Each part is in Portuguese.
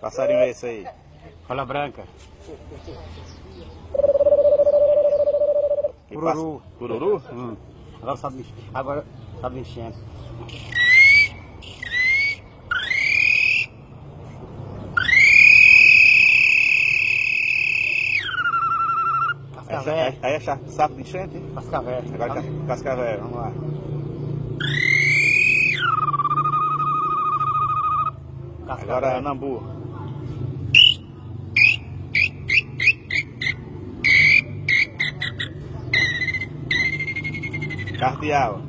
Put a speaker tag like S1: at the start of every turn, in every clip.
S1: Passarinho é esse aí?
S2: Rola branca.
S1: Cururu. Cururu?
S2: Agora sabe enchendo. Cascavel.
S1: Aí é sapo de enchente?
S2: Cascavel.
S1: Agora cascavel, vamos lá.
S2: Cascavel.
S1: Agora anambu. Cardeal.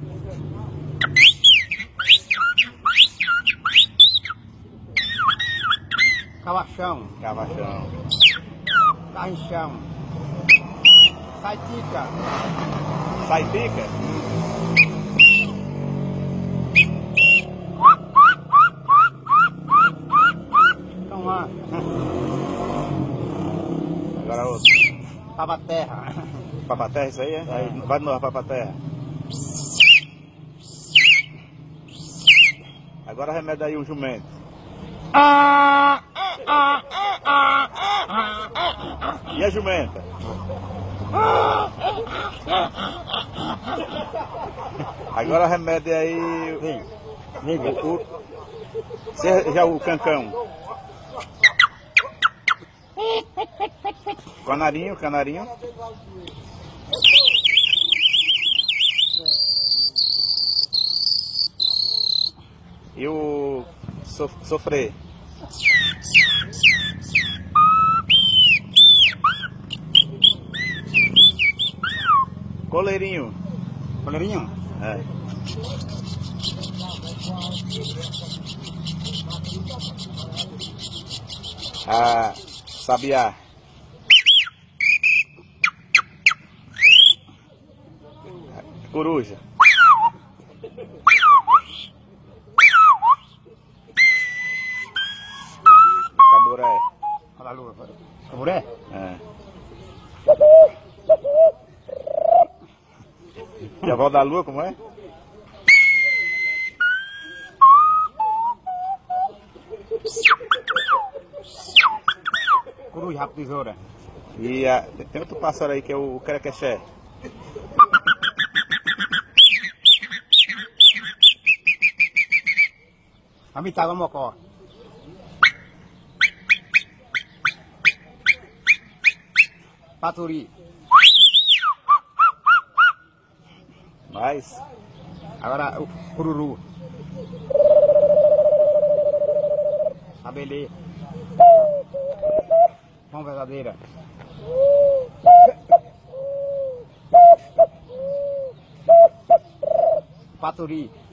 S2: Cavachão.
S1: Cavachão.
S2: Carrinchão. Saitica.
S1: Saitica?
S2: Então lá.
S1: Agora outro.
S2: Papaterra.
S1: Papaterra isso aí, é? Aí, vai de novo, papaterra. Agora remeda aí o jumento. E a jumenta? Agora remede aí.
S2: Vem.
S1: Já o cancão. Canarinho. E o sofrer. Coleirinho.
S2: Coleirinho?
S1: É. Ah, sabiá. Coruja. Caburé.
S2: Olha a lua. Caburé?
S1: É. E a avó da lua, como é?
S2: Coruja, rabo tesoura.
S1: E tem outro pássaro aí que é o crequexé.
S2: Amitava mocó. Paturi.
S1: Mais.
S2: Agora o cururu. Abelê. Mão verdadeira. Paturi.